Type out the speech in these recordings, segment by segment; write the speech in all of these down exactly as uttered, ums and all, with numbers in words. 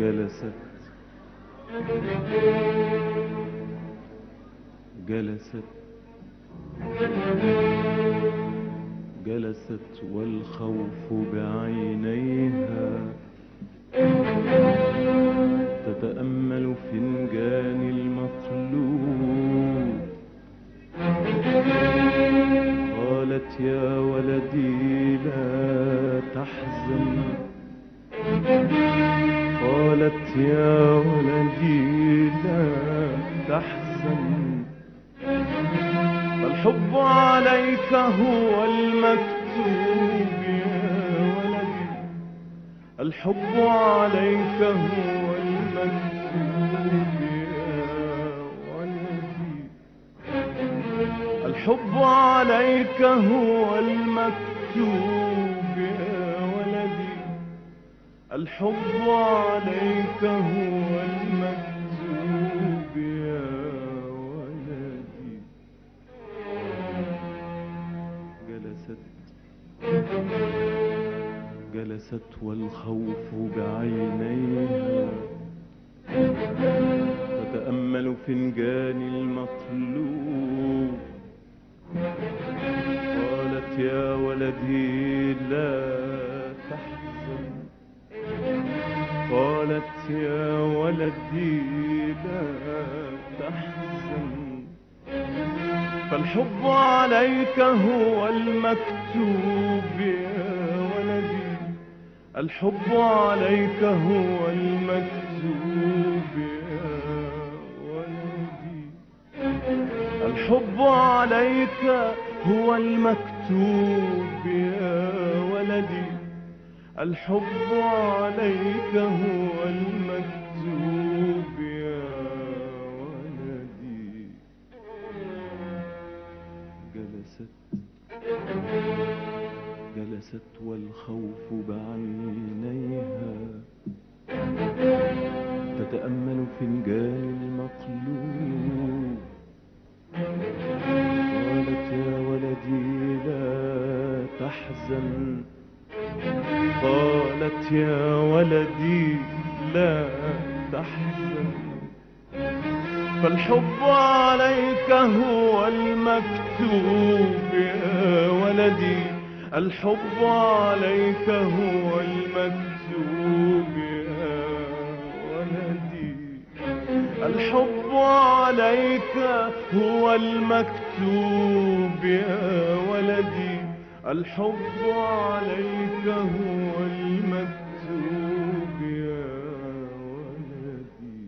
جلست جلست جلست والخوف بعينيها تتأمل فنجان المقلوب. قالت يا ولدي لا تحزن، قالت يا ولدي لا تحزن، الحب عليك هو المكتوب يا ولدي، الحب عليك هو المكتوب يا ولدي، الحب عليك هو المكتوب يا ولدي، الحب عليك هو المكتوب يا ولدي. جلست جلست والخوف بعينيها تتأمل فنجان المقلوب. قالت يا ولدي لا تحزن، قالت يا ولدي لا تحزن، فالحب عليك هو المكتوب يا ولدي، الحب عليك هو المكتوب يا ولدي، الحب عليك هو المكتوب يا ولدي، الحب عليك هو المكتوب يا ولدي. جلست جلست والخوف بعينيها تتأمل فنجان المقلوب. قالت يا ولدي لا تحزن، قالت يا ولدي لا تحزن، فالحب عليك هو المكتوب يا ولدي، الحب عليك هو المكتوب يا ولدي، الحب عليك هو المكتوب يا ولدي، الحب عليك هو المكتوب يا ولدي.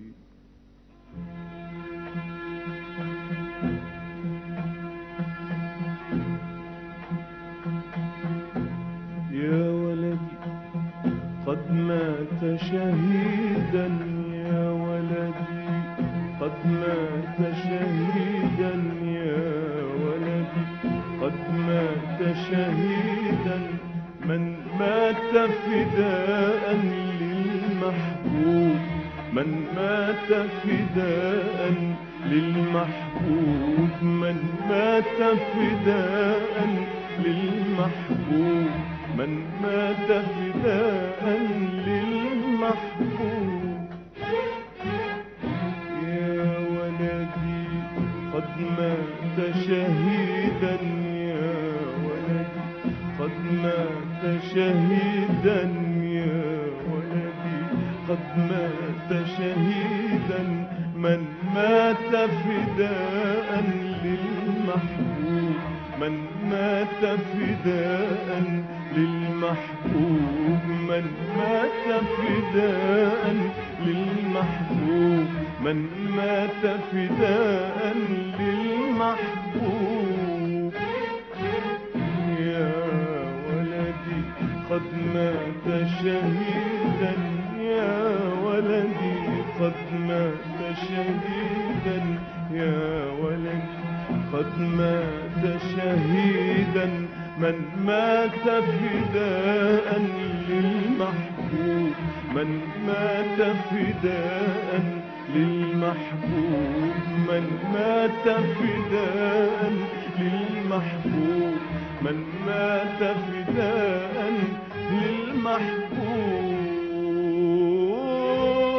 يا ولدي قد مات شهيدا، يا ولدي قد مات شهيدا، يا ولدي قد مات شهيدا، من مات فداء للمحبوب، من مات فداء للمحبوب، من مات فداء للمحبوب، من مات فداء للمحبوب. يا ولدي قد مات شهيدا، يا ولدي قد مات شهيدا، يا ولدي قد مات شهيدا، من مات فداء للمحبوب، من مات فداء للمحبوب، من مات فداء للمحبوب، من مات فداء للمحبوب. يا ولدي قد مات شهيدا، يا ولدي قد مات شهيدا، يا ولدي قد مات شهيدا، من مات فداء للمحبوب، من مات فداء للمحبوب، من مات فداء للمحبوب، من مات فداء للمحبوب.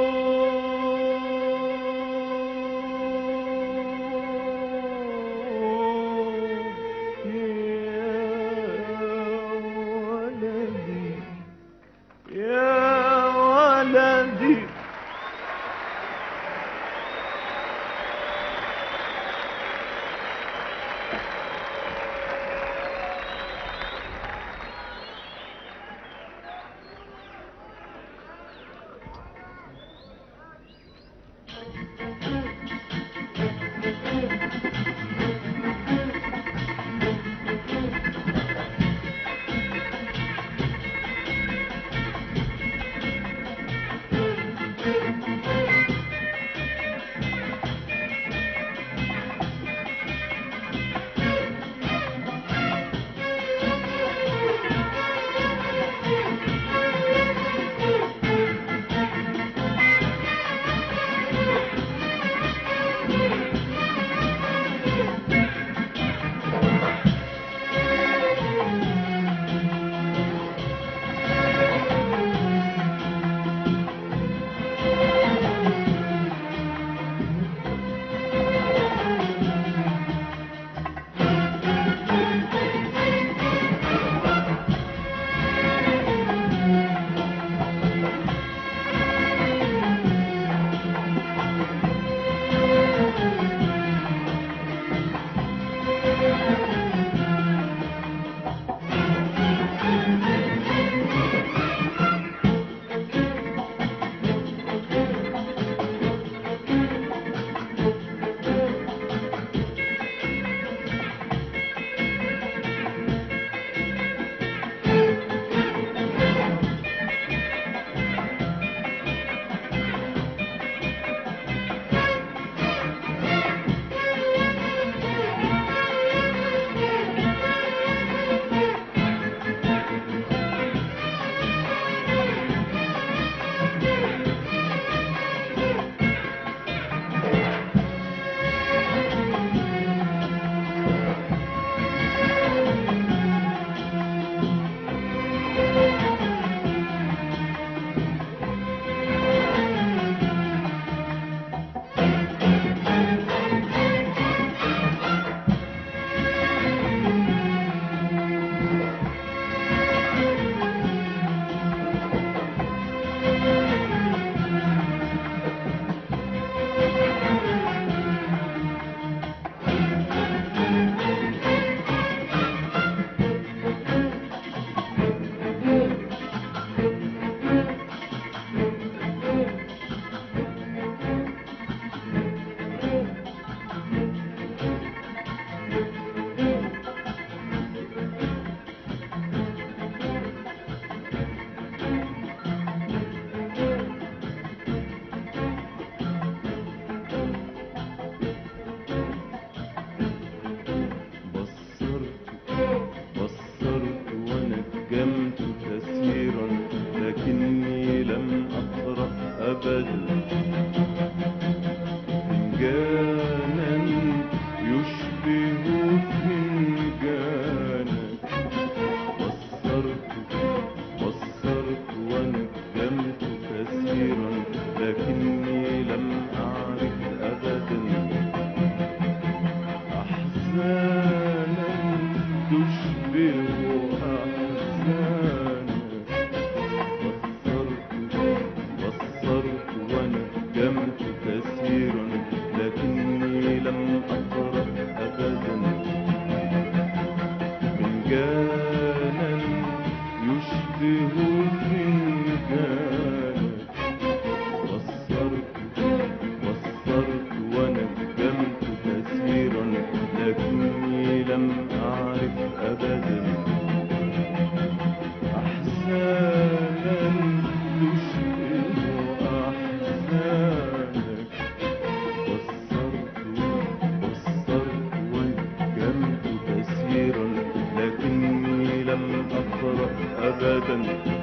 أبدا.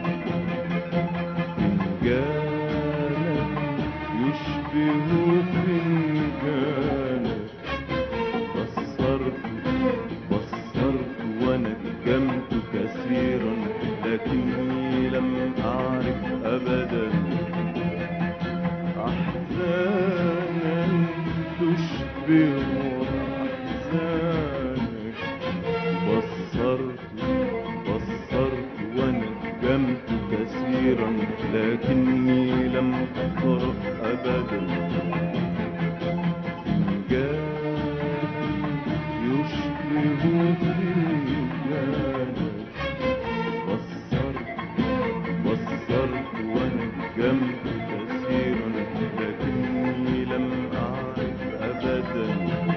فنجانك يشبه فنجانك، بصرت بصرت ونجمت كثيرا لكني لم أعرف أبدا أحزانا تشبه أحزانك. بصرت بصرت ونجمت كثيرا لكني لم أقرأ أبدا. فنجانك يشبه فنجانك، بصرت بصرت ونجمت كثيرا لكني لم أعرف أبدا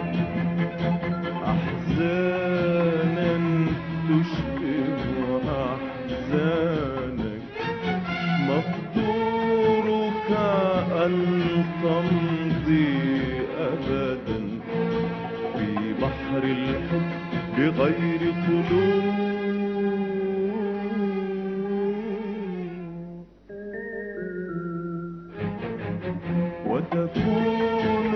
أحزانا تشبه أحزانك. مقدورك أن تمضي أبدا في بحر الحب بغير طلوع. وتكون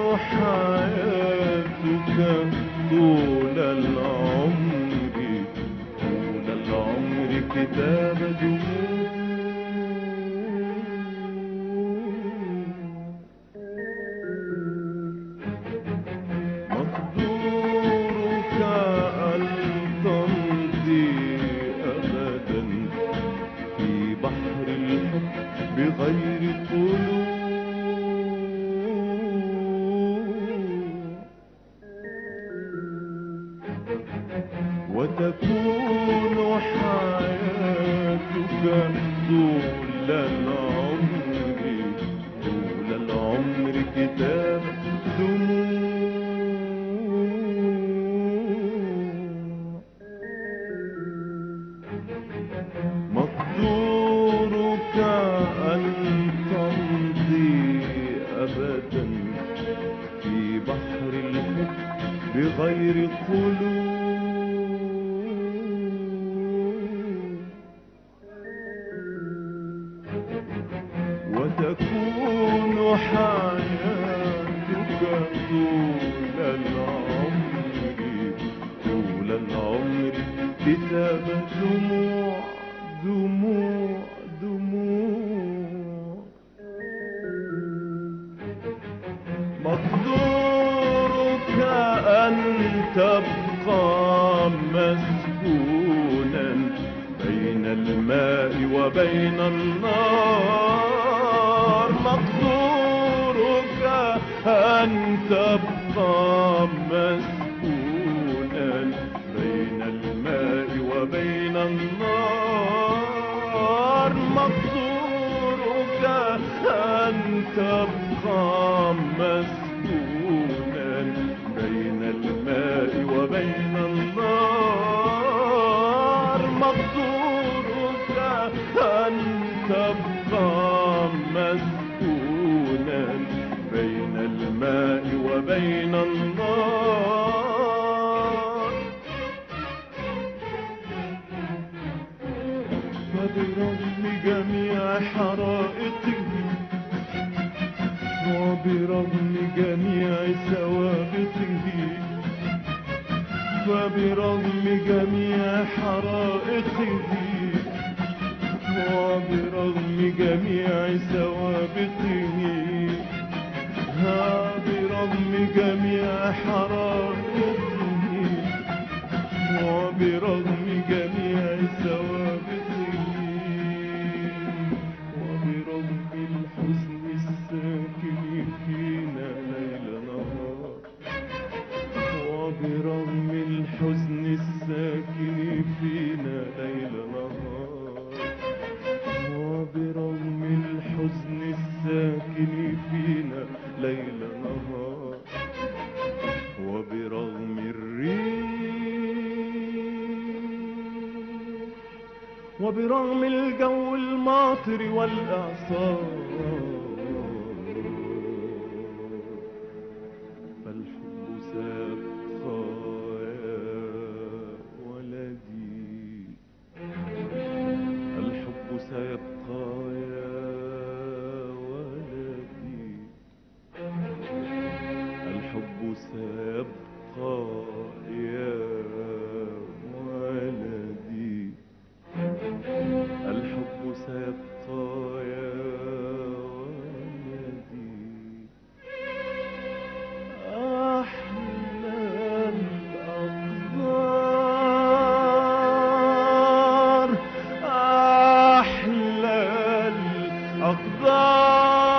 حياتك طول العمر طول العمر كتاب دموع. مقدورك أن تمضي أبدا في بحر الحب بغير طلوع. وتكون حياتك طول العمر طول العمر كتاب دموع. مقدورك أن تمضي أبدا في بحر الحب بغير قلوب. وتكون حياتك طول العمر طول العمر كتاب دموع دموع دموع. مقدورك أن تبقى مسكونا بين الماء وبين النار. مقدورك أن تبقى مسكونا بين الماء وبين النار. مقدورك أن تبقى مسكونا بين الماء وبين النار. مقدورك أن تبقى مسكونا بين الماء وبين النار. وبرغم جميع حرائقه وبرغم جميع سوابقه وبرغم جميع حرائقه وبرغم جميع سوابقه وبرغم جميع حرائقه وبرغم جميع سوابقه وبرغم الحزن الساكن فينا ليل نهار وبرغم الحزن الساكن فينا ليل نهار وبرغم الحزن الساكن فينا ليل نهار وبرغم الريح وبرغم الجو الماطر والإعصار فالحب سيبقى يا ولدي سيبقى يا ولدي، الحب سيبقى يا ولدي، أحلى الأقدار، أحلى الأقدار.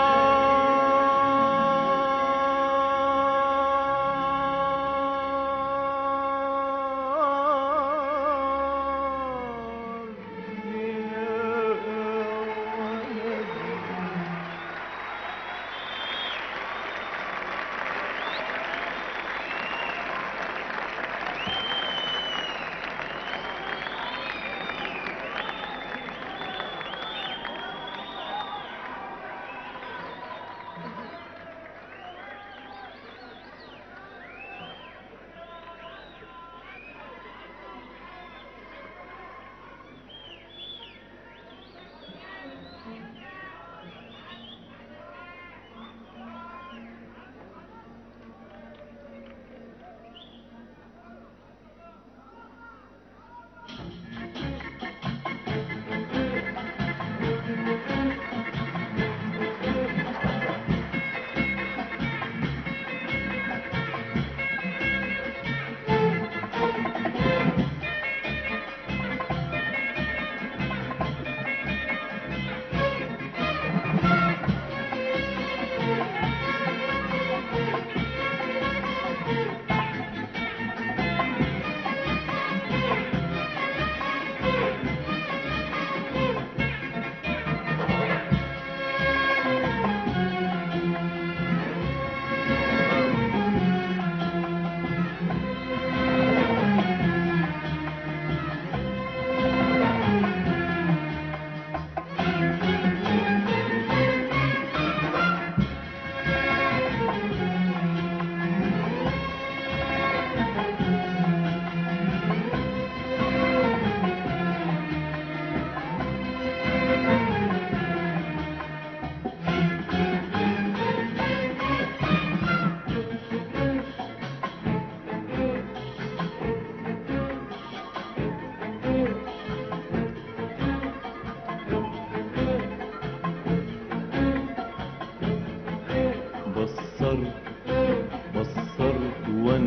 بصرت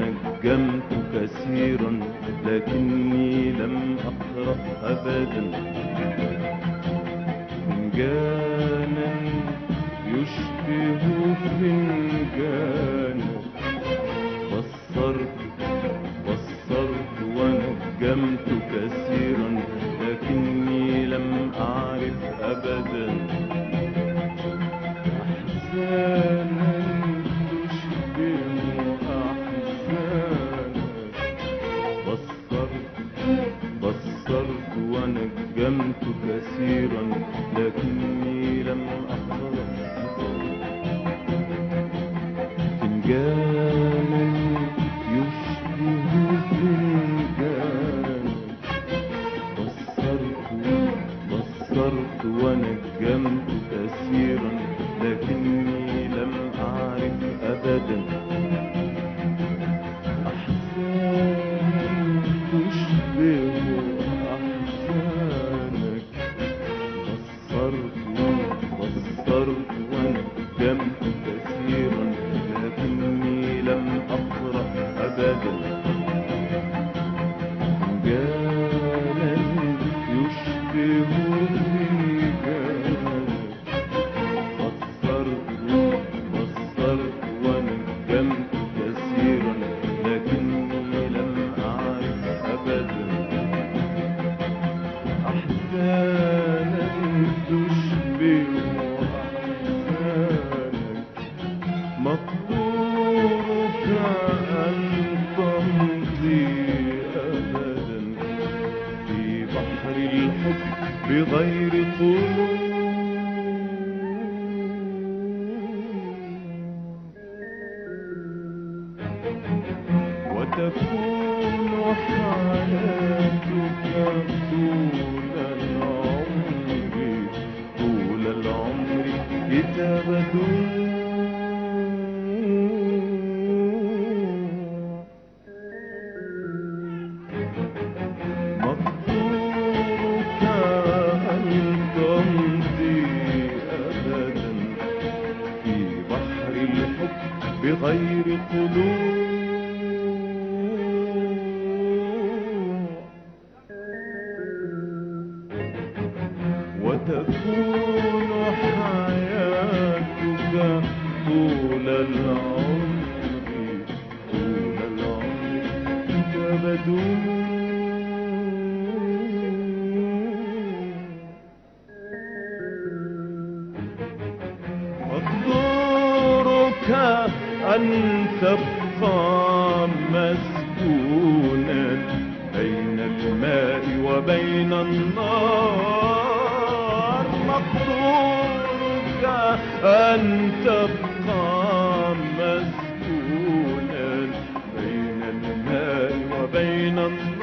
ونجمت كثيرا، لكني لم أقرأ أبدا فنجانا يشبه فنجانا. بصرت بصرت ونجمت كثيرا، لكني لم أعرف أبدا أحزانا ونجمت كثيرا، لكني لم أقرأ فنجانا يشبه فنجانا. بصرت بصرت ونجمت كثيرا، لكني لم أعرف أبدا أحزانا تشبه بصرت ونجمت كثيرا، لكني لم أقرأ أبدا فنجانا يشبه فنجانا. بصرت بصرت ونجمت كثيرا، لكني لم أعرف أبدا أحزانا تشبه أحزانك. مقدورك أن تمضي أبدا في بحر الحب بغير قلوب، وتكون حياتك طول العمر طول العمر كتابة غير خلوع. وتكون حياتك طول العمر، طول العمر كبدون. مقدورك أن تبقى مسكونا بين الماء وبين النار. مقدورك أن تبقى مسكونا بين الماء وبين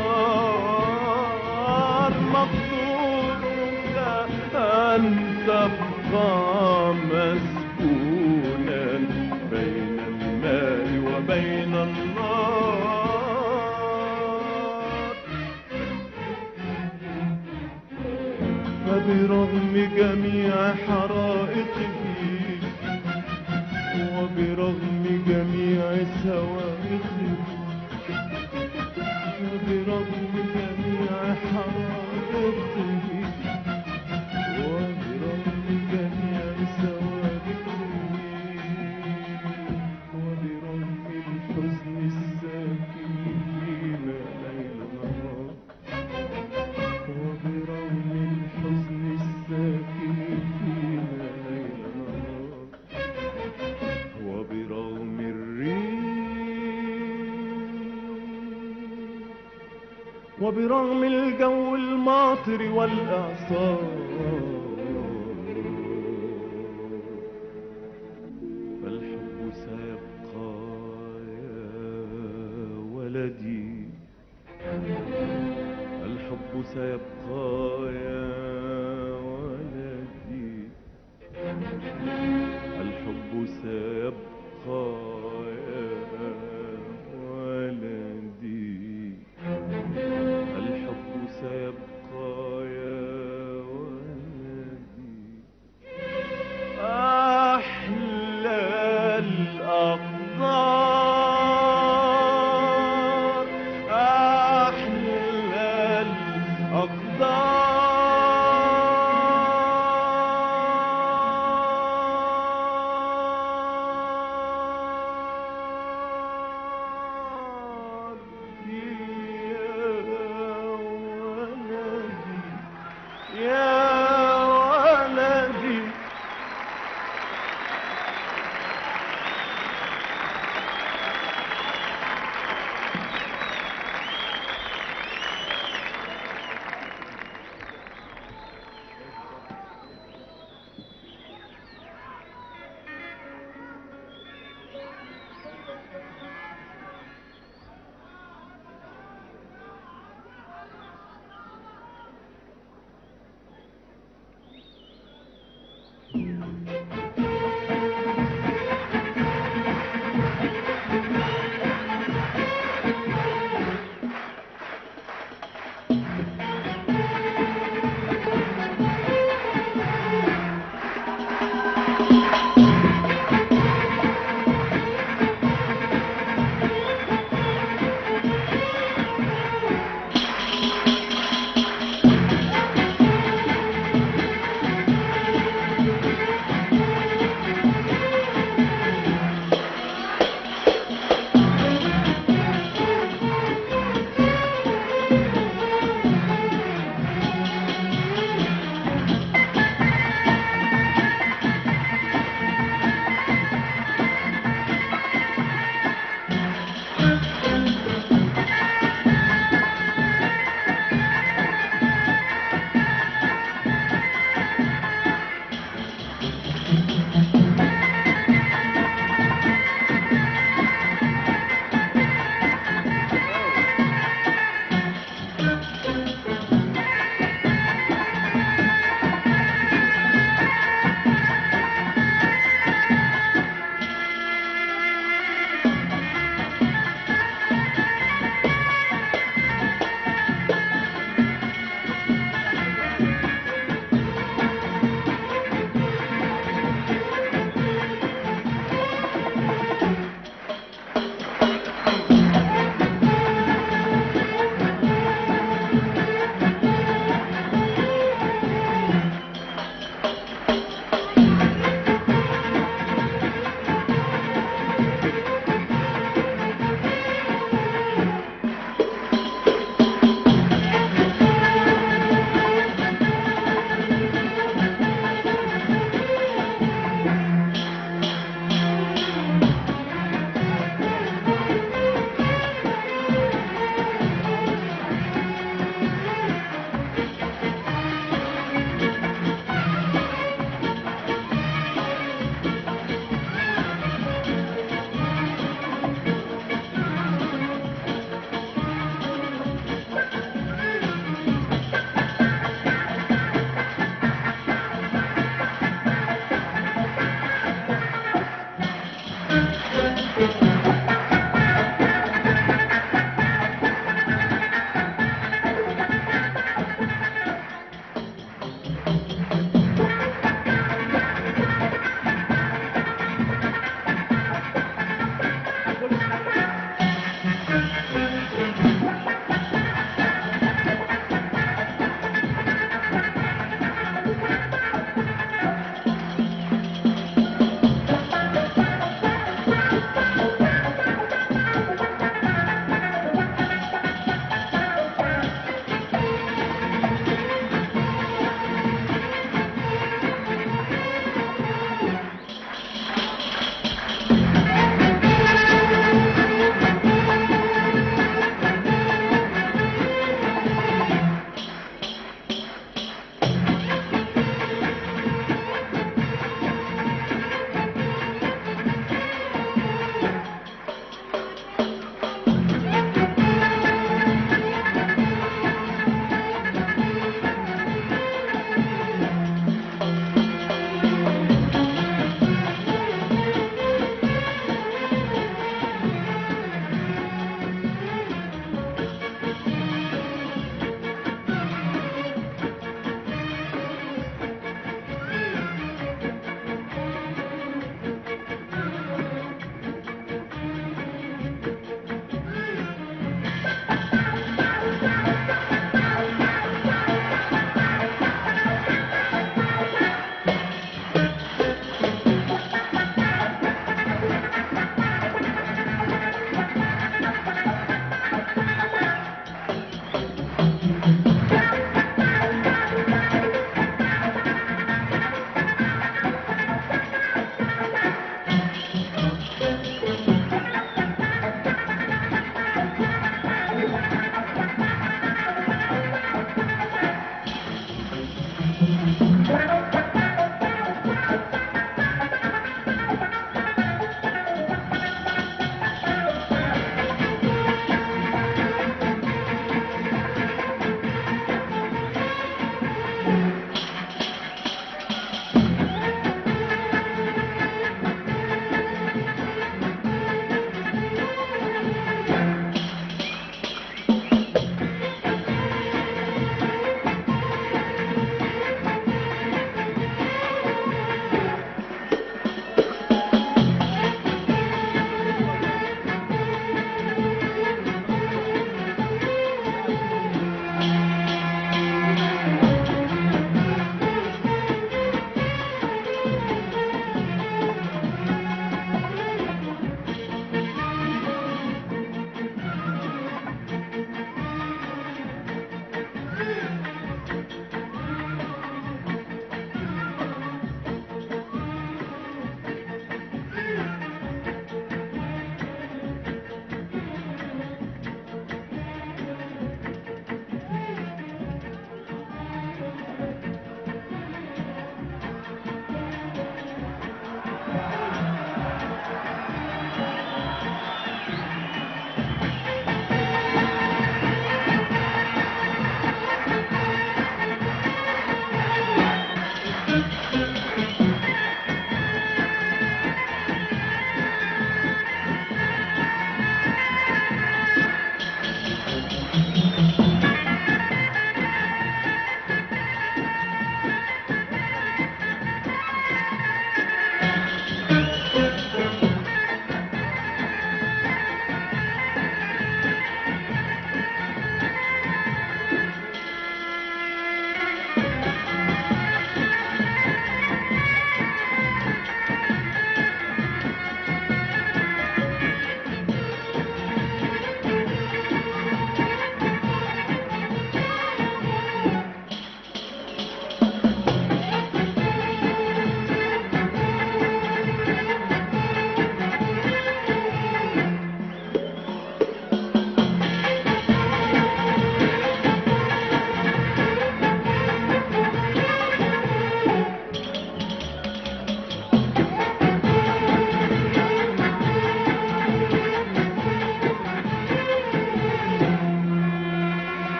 النار. مقدورك أن تبقى مسكونا بين الماء وبين النار. فبرغم جميع حرائقه وبرغم جميع سوائقه، وبرغم جميع حرائقه وبرغم جميع سوابقه، وبرغم الحزن الساكن فينا ليل نهار، وبرغم الحزن الساكن فينا ليل نهار، وبرغم الريح، وبرغم الجو الماطر والإعصار، فالحب سيبقى يا ولدي، الحب سيبقى يا ولدي، الحب سيبقى يا ولدي، الحب سيبقى يا ولدي. أحلى الأقدار، أحلى الأقدار،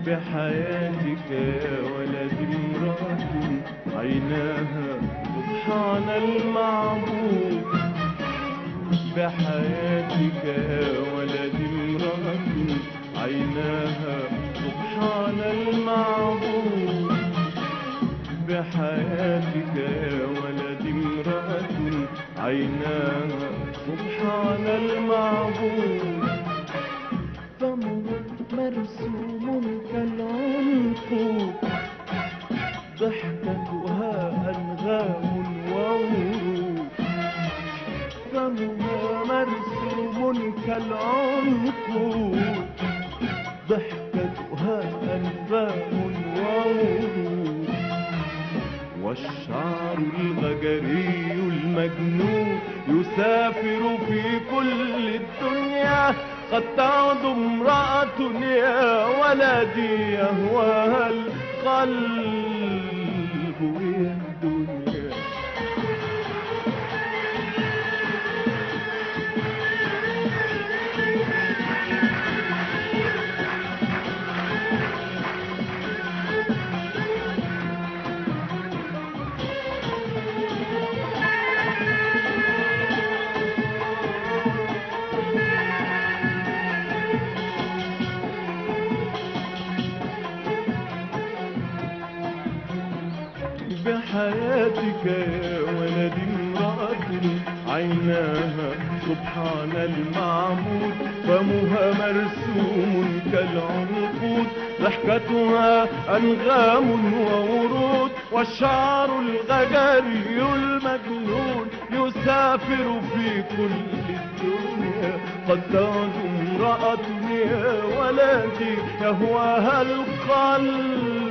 بحياتك يا ولدي امرأة عيناها سبحان المعبود. بحياتك يا ولدي امرأة عيناها سبحان المعبود. بحياتك يا ولدي امرأة عيناها سبحان المعبود. فمه مرسوم كالعنقود ضحكتها أنغام وورود. فمها مرسوم كالعنقود ضحكتها أنغام وورود. والشعر الغجري المجنون يسافر في كل الدنيا. قد تعد امرأة يا ولدي يهواها القلب يا الدنيا. بحياتك يا ولدي امرأة عيناها سبحان المعبود. فمها مرسوم كالعنقود ضحكتها أنغام وورود. والشعر الغجري المجنون يسافر في كل الدنيا. قد تعد امرأة يا ولدي يهواها القلب.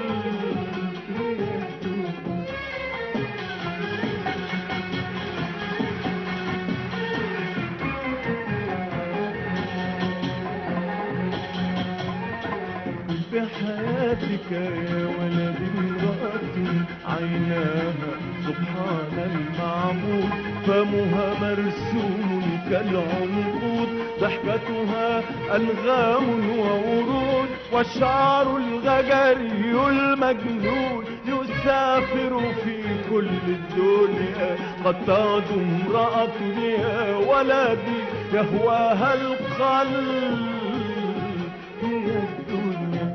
بحياتك يا ولدي امرأة عيناها سبحان المعبود. فمها مرسوم كالعنقود ضحكتها أنغام وورود. والشعر الغجري المجنون يسافر في كل الدنيا. قد تعد امرأة يا ولدي يهواها القلب هي الدنيا.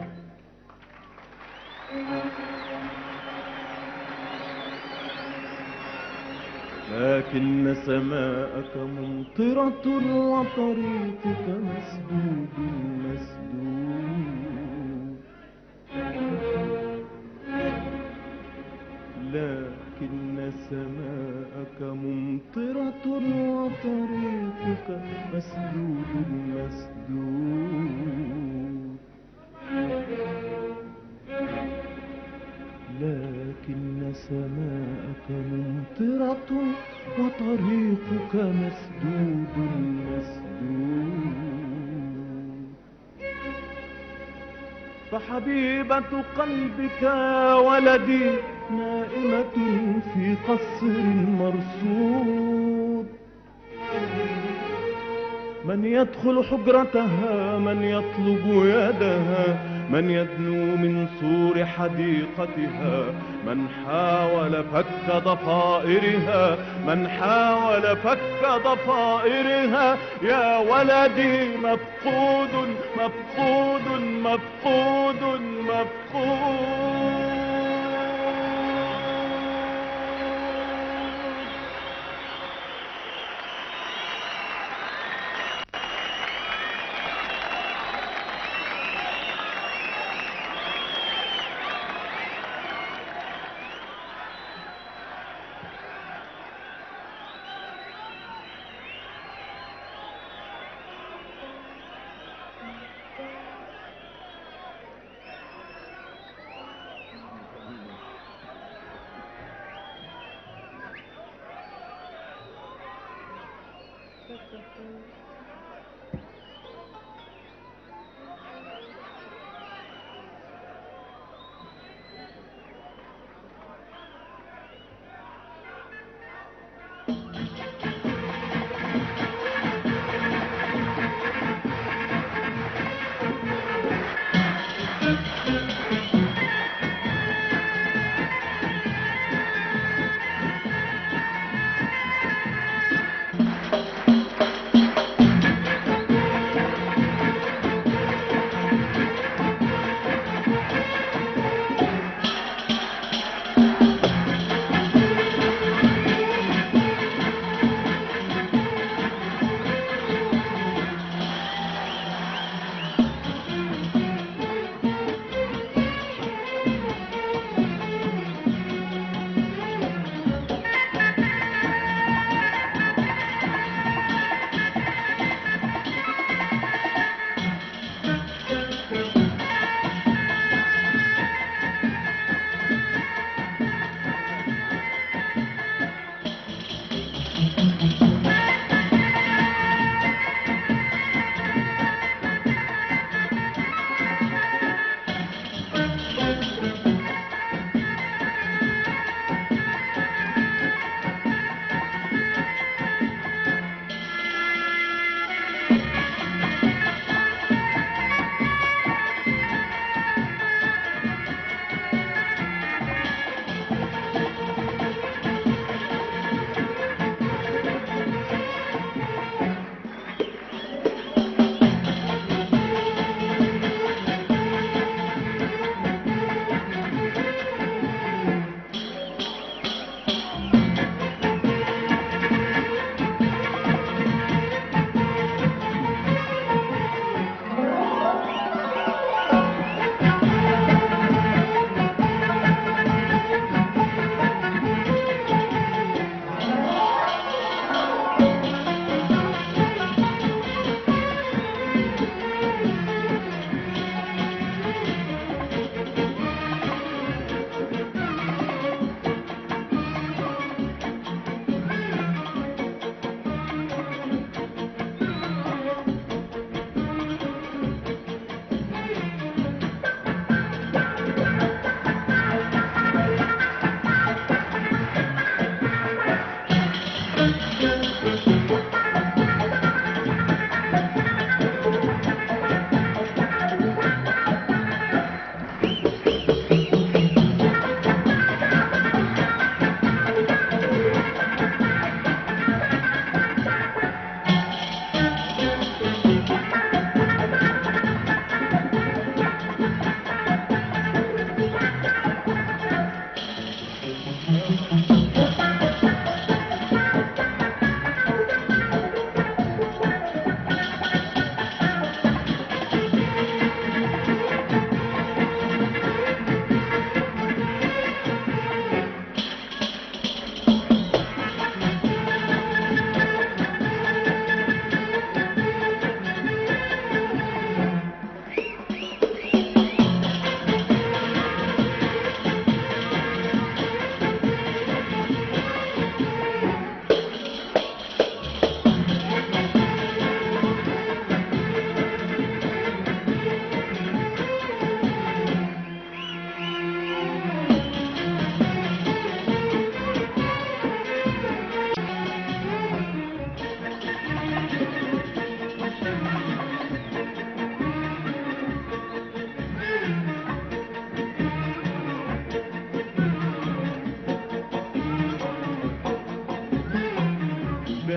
لكن سماءك ممطرة وطريقك مسدود مسدود. لكن سماءك ممطرة وطريقك مسدود مسدود. لكن سماءك ممطرة وطريقك مسدود مسدود. فحبيبة قلبك يا ولدي نائمة في قصر مرصود. من يدخل حجرتها من يطلب يدها من يدنو من سور حديقتها. من حاول فك ضفائرها من حاول فك ضفائرها. يا ولدي مفقود مفقود مفقود مفقود.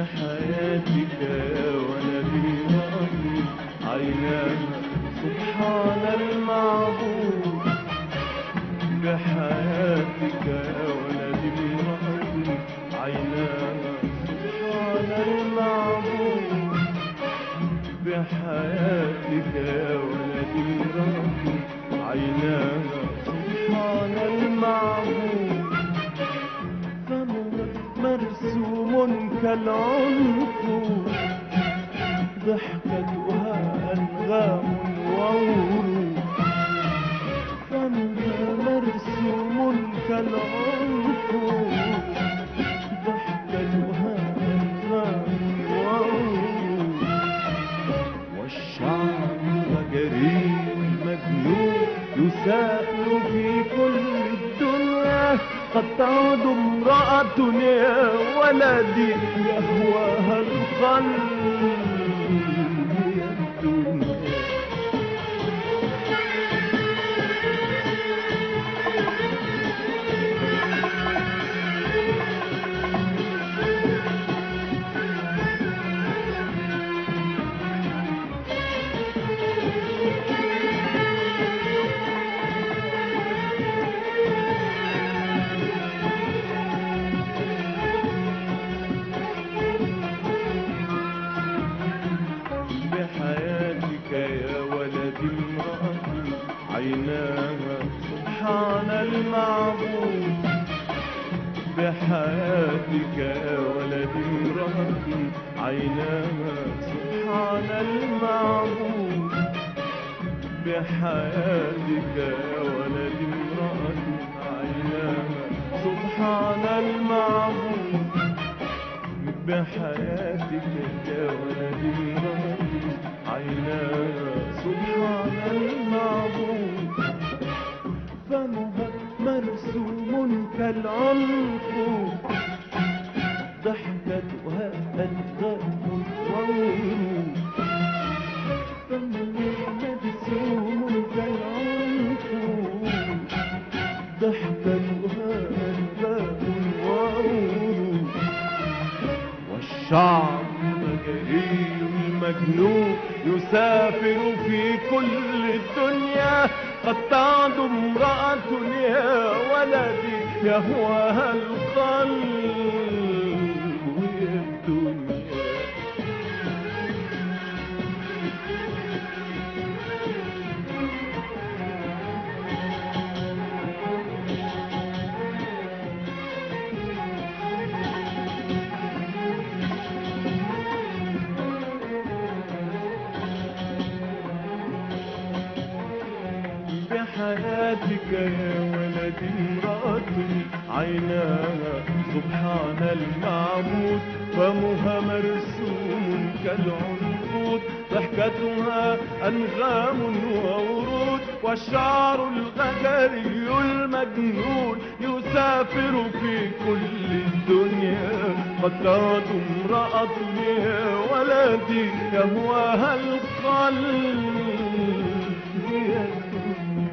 بحياتك يا ولدي امرأة عيناها سبحان المعبود. بحياتك يا ولدي امرأة عيناها سبحان المعبود. بحياتك يا ولدي امرأة عيناها سبحان المعبود. فمها مرسوم كالعنقود، ضحكتها أنغام وورود. فمها مرسوم كالعنقود، ضحكتها أنغام وورود. والشعر غجري مجنون يسائل في كل الدنيا. قد تعود امرأة يا ولدي يهواها القلب يا الدنيا. بحياتك يا ولدي امرأة عيناها سبحان المعبود. بحياتك يا ولدي امرأة عيناها سبحان المعبود. بحياتك يا ولدي امرأة عيناها سبحان المعبود. بحياتك يا ولدي امرأة عيناها سبحان المعبود. فمها مرسوم كالعنقود، ضحكتها أنغام وورود. فمها مرسوم كالعنقود، ضحكتها أنغام وورود. والشعر غجري المجنون يسافر في كل الدنيا. قد تعد امرأة يا ولدي يهواها القلب يا الدنيا. بحياتك يا ولدي امرأة عيناها سبحان المعبود. فمها مرسوم كالعنقود، ضحكتها أنغام وورود. والشعر الغجري المجنون يسافر في كل الدنيا. قد تعد امرأة يا ولدي يهواها القلب يا الدنيا.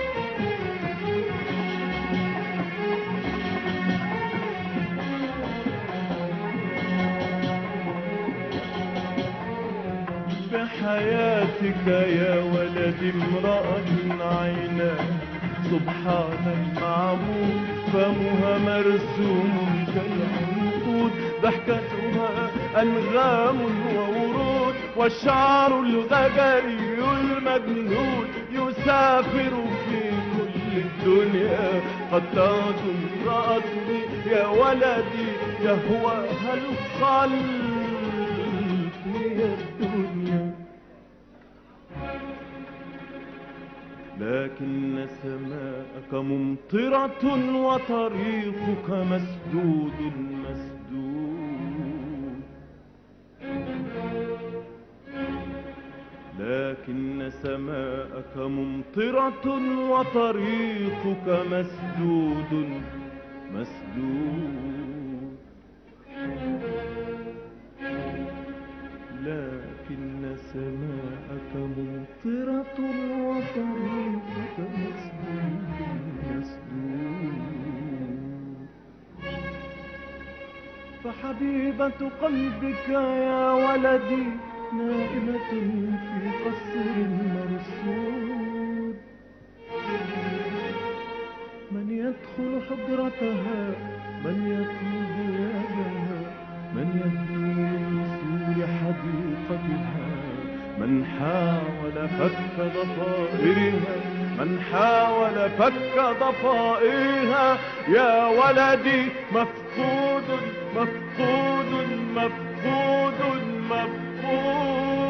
بحياتك يا ولدي امرأة عيناها سبحان المعبود. فمها مرسوم كالعنقود، ضحكتها أنغام وورود. والشعر الغجري المجنون يسافر في كل الدنيا. قد تعد امرأة يا ولدي يهواها القلب يا الدنيا. لكن سماءك ممطرة وطريقك مسدود مسدود. لكن سماءك ممطرة وطريقك مسدود مسدود. لكن سماءك ممطرة وطريقك مسدود مسدود. فحبيبة قلبك يا ولدي نائمة في قصر مرصود. من يدخل حجرتها، من يطلب يدها، من يدنو من وصول حديقتها، من حاول فك ضفائرها، من حاول فك ضفائرها. يا ولدي مفقود مفقود مفقود مفقود.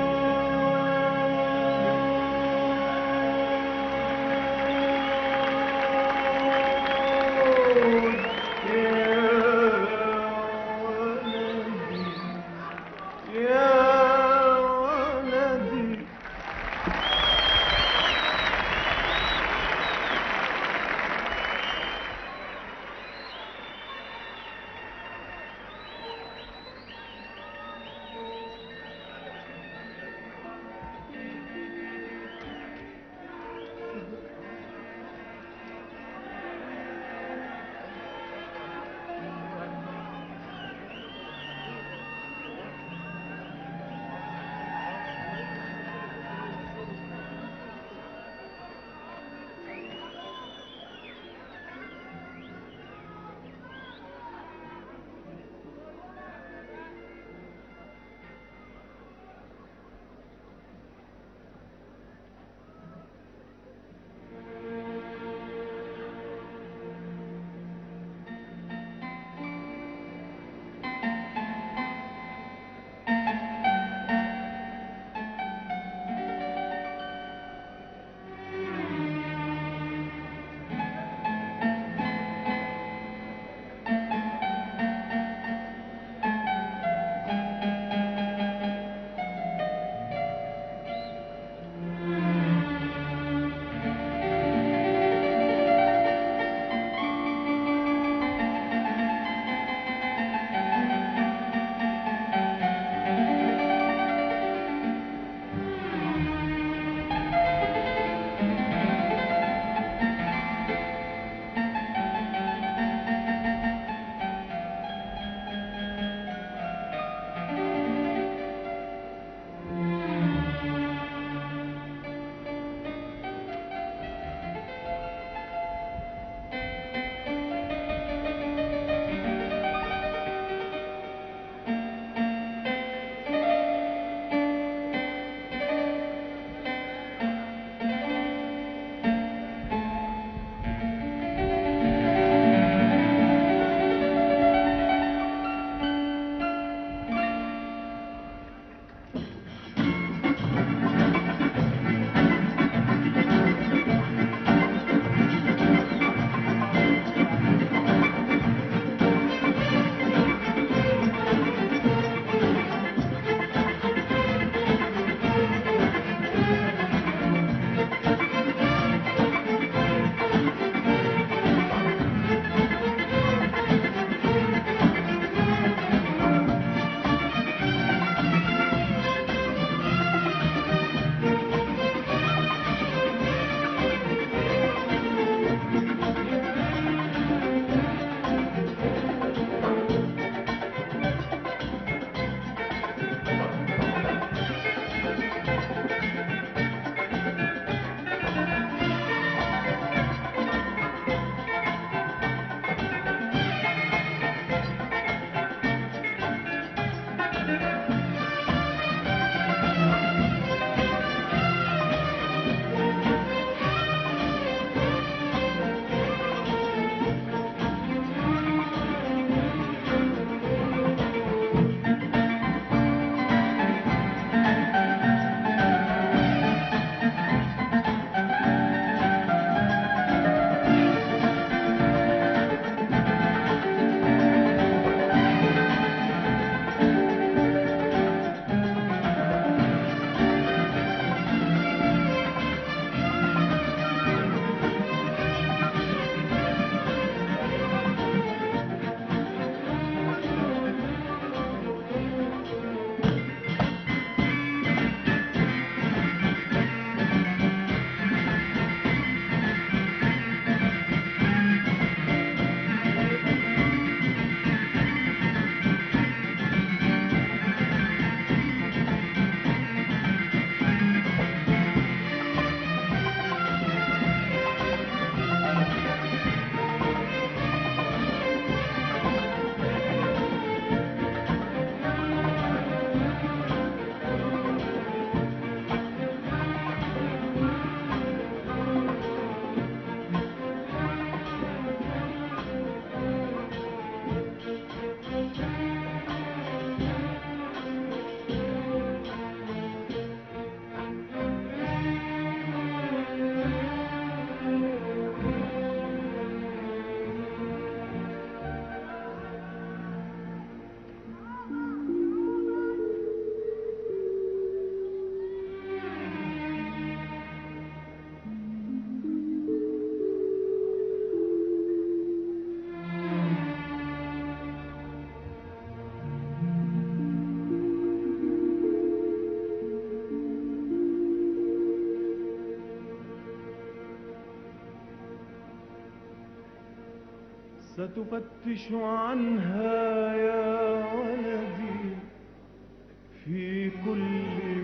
ستفتش عنها يا ولدي في كل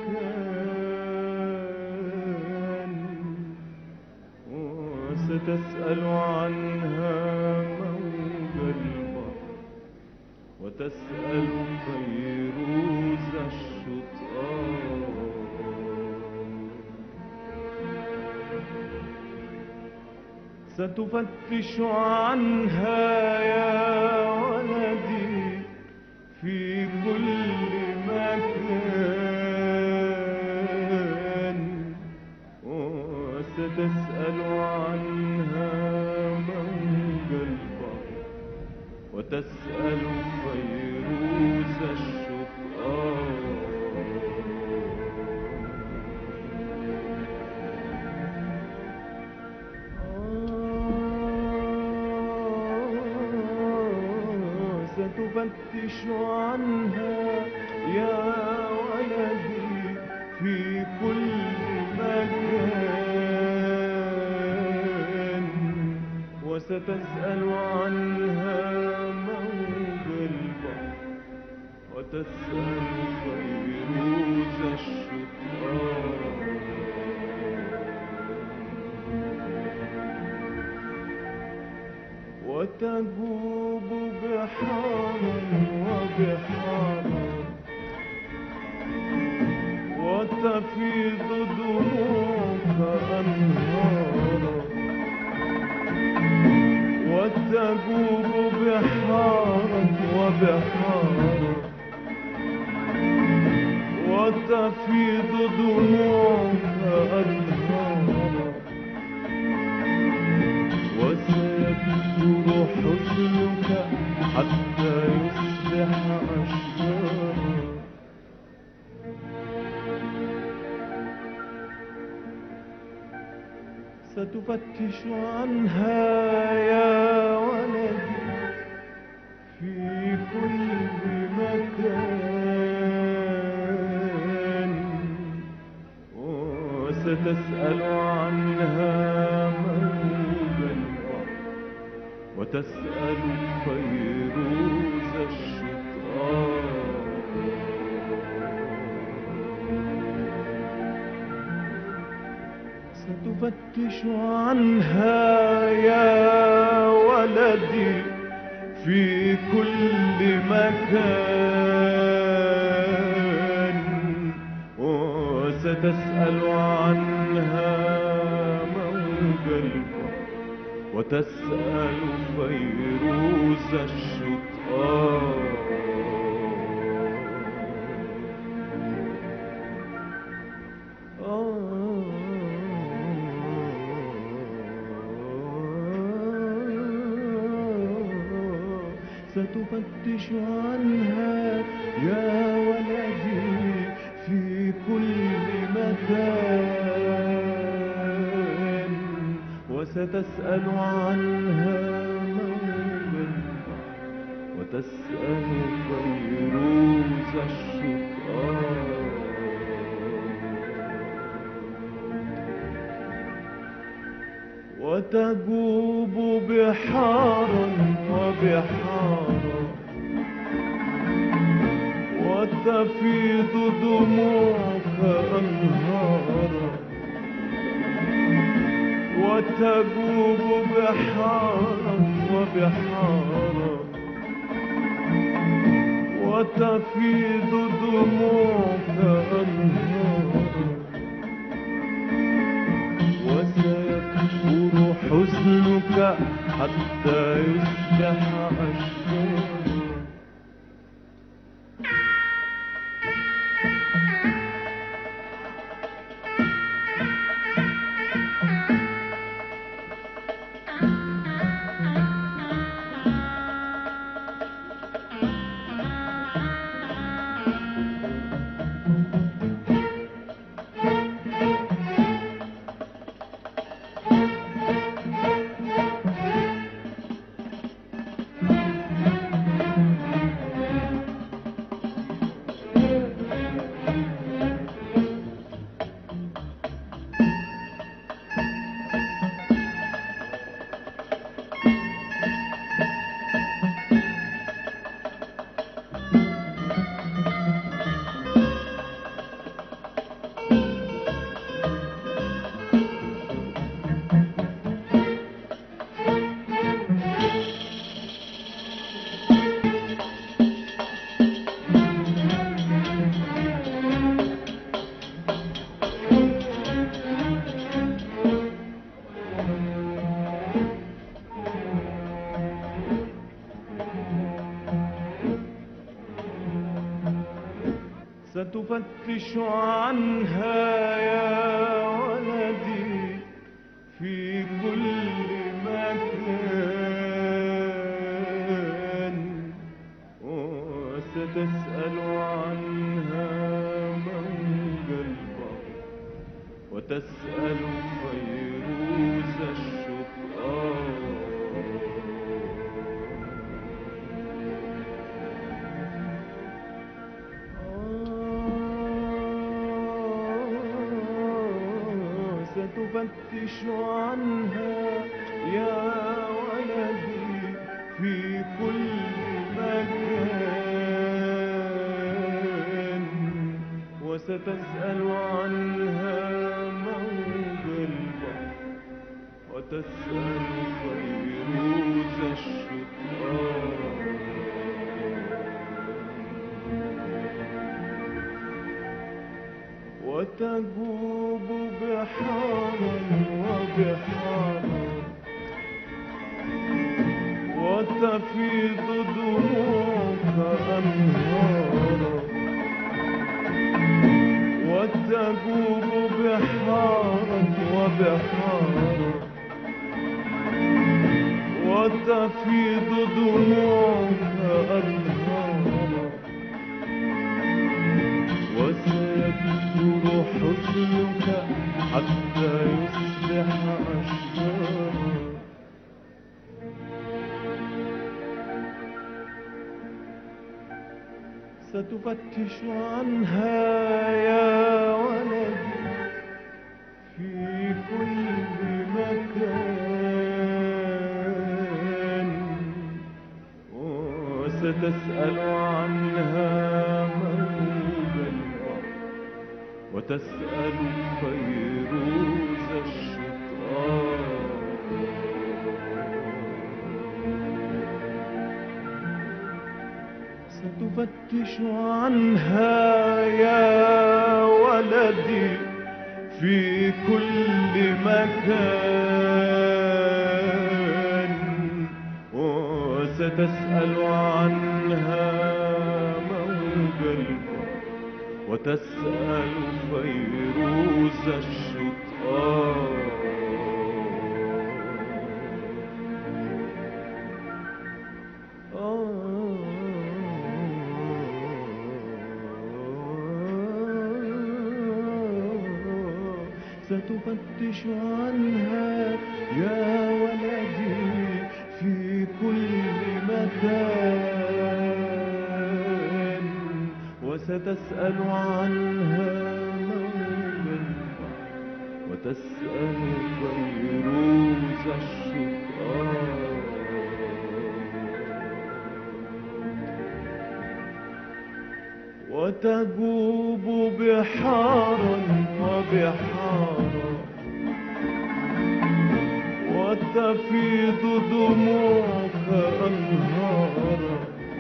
مكان، وستسأل عنها موج البحر، وتسأل فيروز الشطآن. ستفتش عنها يا ولدي في كل مكان، وستسأل عنها موج البحر، وتسأل فيروز الشطآن. ستفتش عنها يا ولدي في كل مكان، وستسأل عنها موج البحر، وتسأل فيروز الشطآن. وتجوب بحارا وبحارا، وتفيض دموعك أنهارا. وتجوب بحارا وبحارا، وتفيض دموعك أنهارا. وسيكثر حزنك حتى يصبح أشجارا. ستفتش عنها يا ولدي في كل مكان، وستسأل عنها موج البحر، وتسأل فيروز الشطآن. ستفتش عنها يا ولدي في كل مكان، وستسأل عنها موج البحر، وتسأل فيروز الشطآن. ستفتش عنها يا ولدي في كل مكان، وستسأل عنها موج البحر، وتسأل فيروز الشطآن. وتجوب بحارا وبحارا، وتفيض دموعك أنهارا. وتجوب بحارا وبحارا، وتفيض دموعك أنهارا. وسيكثر حزنك حتى يصبح أشجارا. ستفتش عنها يا ولدي في كل مكان، وستسأل عنها موج البحر، وتسأل فيروز الشطآن. ستفتش عنها يا ولدي في كل مكان، وستسأل عنها موج البحر، وتسأل فيروز الشطآن. وتجوب بحارا وبحارا، وتفيض دموعك أنهارا. وتجوب بحارا وبحارا، وتفيض دموعك أنهارا. وسيكثر حزنك حتى يصبح أشجارا. ستفتش عنها يا ولدي في كل مكان، وستسأل عنها موج البحر، وتسأل فيروز الشطآن. ستفتش عنها يا ولدي في كل مكان، وستسأل عنها موج البحر، وتسأل فيروز الشطآن. ستفتش عنها يا ولدي في كل مكان، وستسأل عنها موج البحر، وتسأل فيروز الشطآن. وتجوب بحارا وبحارا، وتفيض دموعك أنهارا.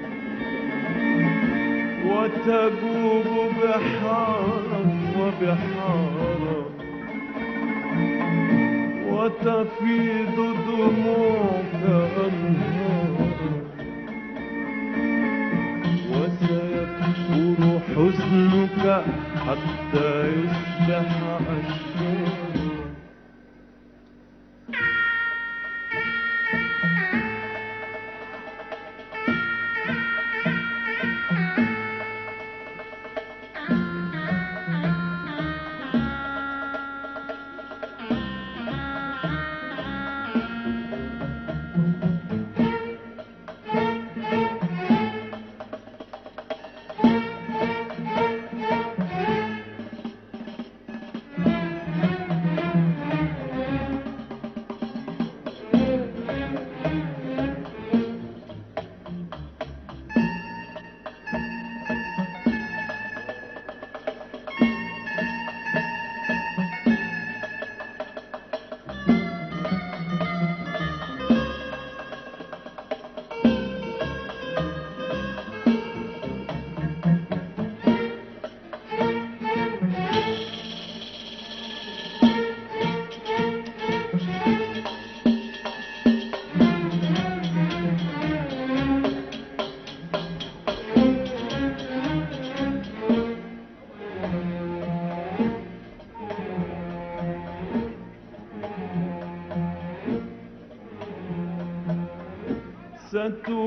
وتجوب بحارا وبحارا، وتفيض دموعك أنهارا. وسيكثر حزنك حتى يصبح أشجارا.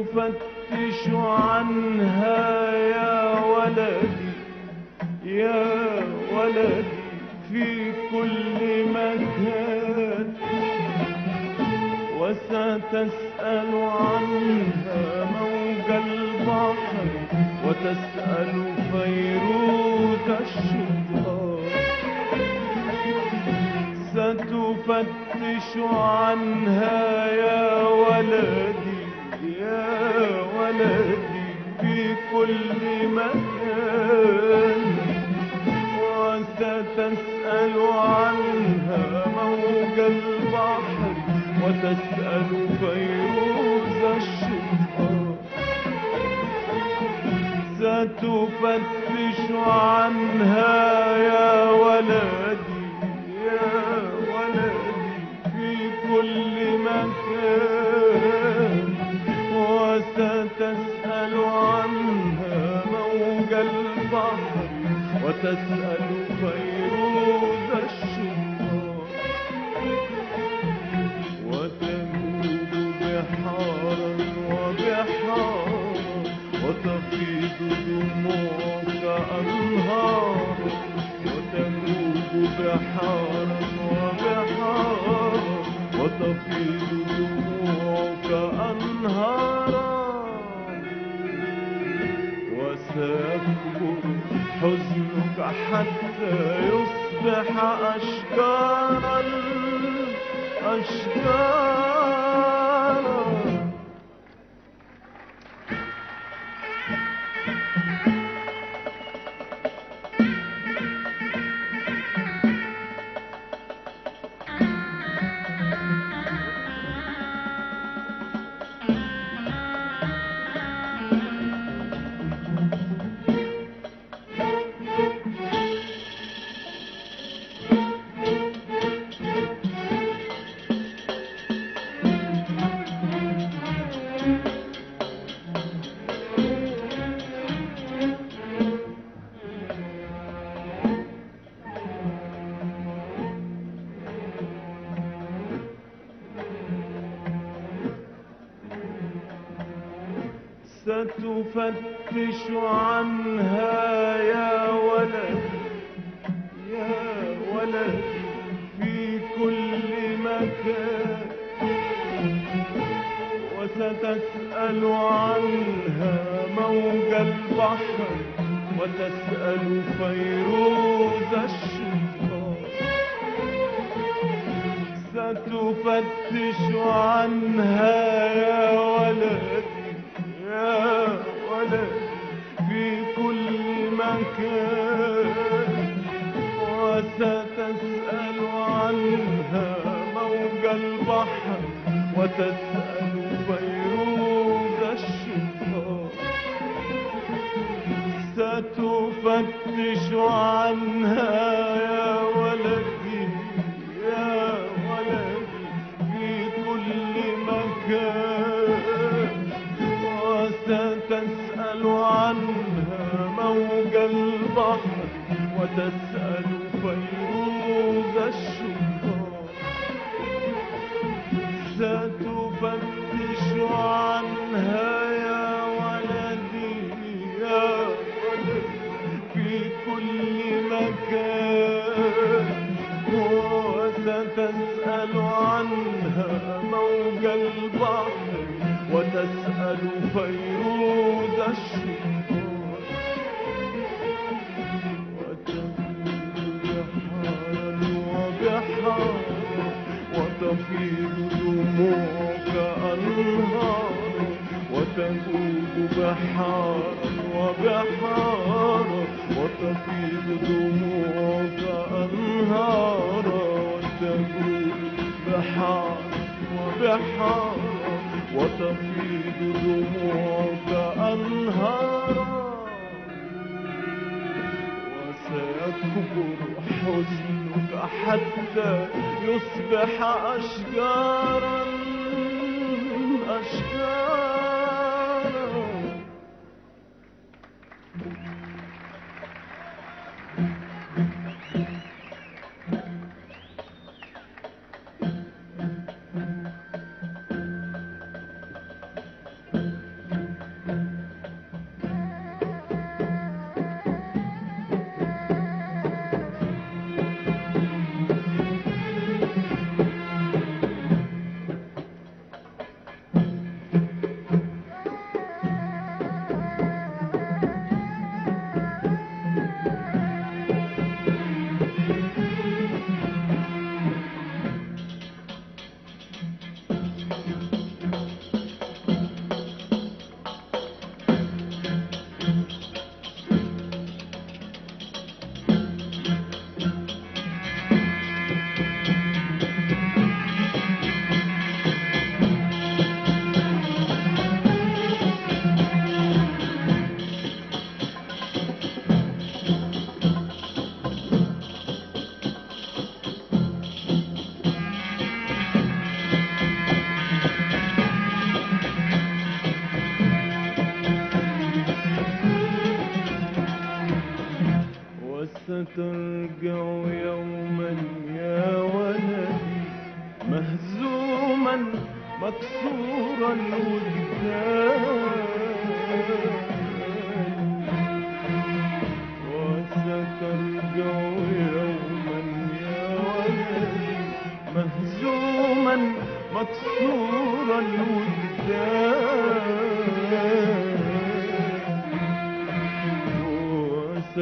ستفتش عنها يا ولدي يا ولدي في كل مكان، وستسأل عنها موج البحر، وتسأل فيروز الشطآن. ستفتش عنها يا ولدي يا ولدي في كل مكان، وستسأل عنها موج البحر، وتسأل فيروز الشطآن. ستفتش عنها يا ولدي يا ولدي في كل مكان، وستسأل عنها موج البحر، وتسأل فيروز الشطآن. وتموج بحارا وبحارا، وتفيض دموعك أنهارا. وتموج بحارا وبحارا، وتفيض دموعك أنهارا. وسيكبر حزنك حتى يصبح أشجارا أشجارا. ستفتش عنها يا ولدي يا ولدي في كل مكان، وستسأل عنها موج البحر، وتسأل فيروز الشطآن. ستفتش عنها يا ولدي يا ولدي في كل مكان، وستسأل عنها موج البحر، وتسأل فيروز الشطآن. ستفتش عنها يا ولدي يا ولدي في كل مكان، وستسأل عنها موج البحر، وتسأل فيروز الشطآن. ستفتش عنها يا ولدي يا ولدي في كل مكان، وستسأل عنها موج البحر، وتسأل فيروز الشطآن. وتفيض بحارا وبحارا، وتفيض دموعك أنهارا. وتموج بحارا وبحارا، وتفيض دموعك أنهارا. وتموج بحارا وبحارا، وتفيض دموعك أنهارا. وسيكبر حزنك حتى يصبح أشجارا أشجارا.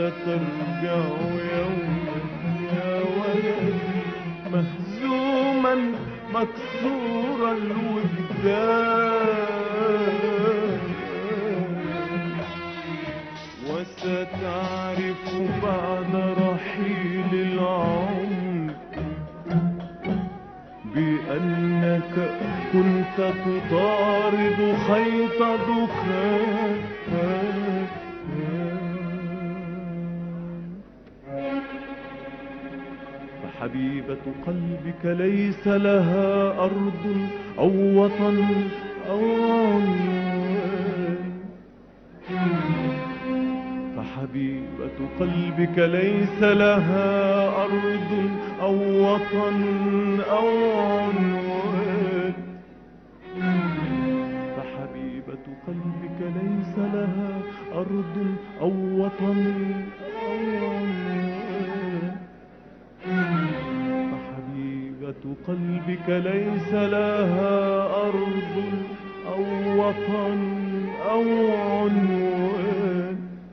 سترجع يوما يا ولدي مهزوما مكسور الوجدان، وستعرف بعد رحيل العمر بأنك كنت تطارد خيط دخان. فحبيبة قلبك ليس لها أرض أو وطن أو عنوان، فحبيبة قلبك ليس لها أرض أو وطن أو عنوان، فحبيبة قلبك ليس لها أرض أو وطن أو عنوان، فحبيبة قلبك ليس لها أرض أو وطن أو عنوان.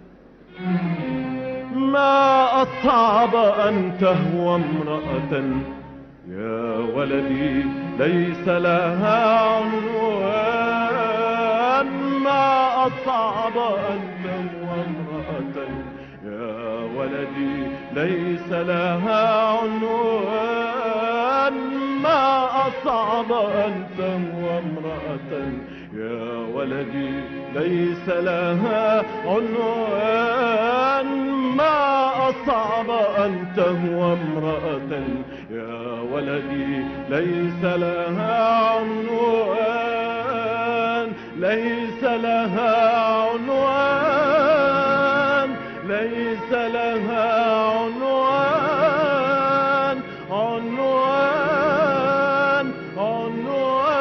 ما أصعب أن تهوى امرأة يا ولدي ليس لها عنوان، ما أصعب أن تهوى امرأة يا ولدي ليس لها عنوان، ما أصعب أن تهوى امرأة يا ولدي ليس لها عنوان، ما أصعب أن تهوى امرأة يا ولدي ليس لها عنوان، ليس لها عنوان، ليس لها عنوان، عنوان عنوان.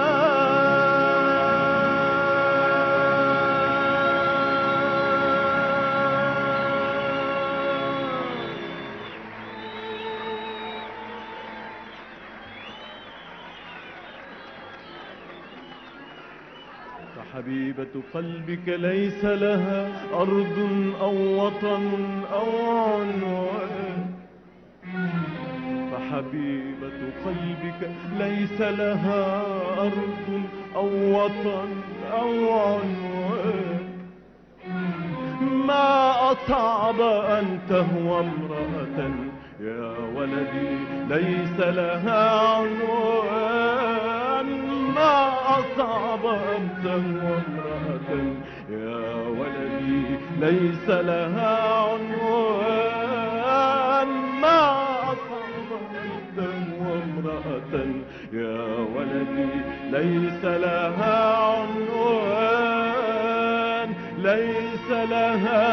فحبيبة قلبك ليس لها أرض أو وطن أو عنوان، فحبيبة قلبك ليس لها أرض أو وطن أو عنوان، ما أصعب أن تهوى امرأة يا ولدي ليس لها عنوان، ما أصعب أن تهوى امرأة يا ولدي ليس لها عنوان، ما أصعب أن تهوى امرأة يا ولدي ليس لها عنوان، ليس لها